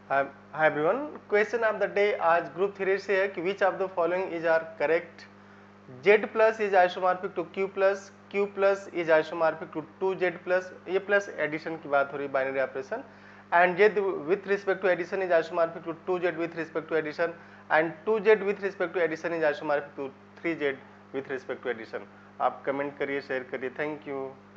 Hi everyone, question of the day आज group 3 से है कि which of the following is are correct. Z plus is isomorphic to Q plus is isomorphic to 2Z plus, ये plus addition की बात हो रही है, binary operation. And Z with respect to addition is isomorphic to 2Z with respect to addition, and 2Z with respect to addition is isomorphic to 3Z with respect to addition. आप comment करिए, share करिए, thank you.